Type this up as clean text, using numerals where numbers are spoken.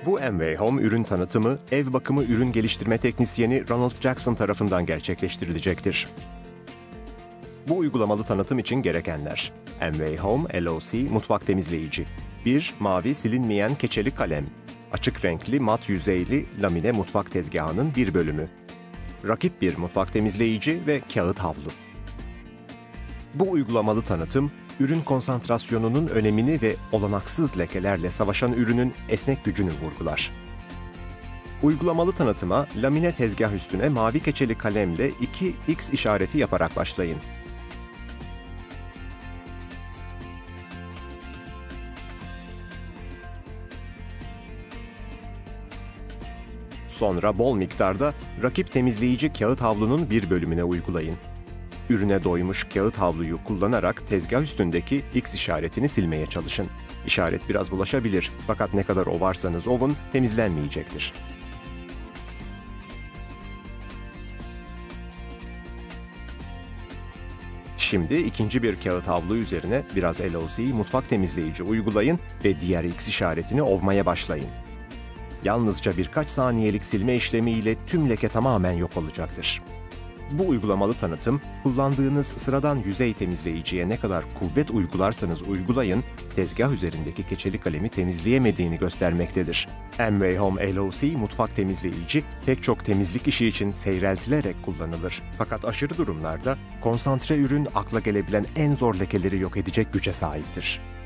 Bu Amway Home ürün tanıtımı, ev bakımı ürün geliştirme teknisyeni Ronald Jackson tarafından gerçekleştirilecektir. Bu uygulamalı tanıtım için gerekenler: Amway Home LOC mutfak temizleyici. 1. Mavi silinmeyen keçeli kalem. Açık renkli mat yüzeyli lamine mutfak tezgahının bir bölümü. Rakip bir mutfak temizleyici ve kağıt havlu. Bu uygulamalı tanıtım, ürün konsantrasyonunun önemini ve olanaksız lekelerle savaşan ürünün esnek gücünü vurgular. Uygulamalı tanıtıma lamine tezgah üstüne mavi keçeli kalemle 2x işareti yaparak başlayın. Sonra bol miktarda rakip temizleyici kağıt havlunun bir bölümüne uygulayın. Ürüne doymuş kağıt havluyu kullanarak tezgah üstündeki X işaretini silmeye çalışın. İşaret biraz bulaşabilir, fakat ne kadar ovarsanız ovun temizlenmeyecektir. Şimdi ikinci bir kağıt havlu üzerine biraz LOC mutfak temizleyici uygulayın ve diğer X işaretini ovmaya başlayın. Yalnızca birkaç saniyelik silme işlemiyle tüm leke tamamen yok olacaktır. Bu uygulamalı tanıtım, kullandığınız sıradan yüzey temizleyiciye ne kadar kuvvet uygularsanız uygulayın, tezgah üzerindeki keçeli kalemi temizleyemediğini göstermektedir. Amway Home LOC mutfak temizleyici, pek çok temizlik işi için seyreltilerek kullanılır. Fakat aşırı durumlarda konsantre ürün akla gelebilen en zor lekeleri yok edecek güce sahiptir.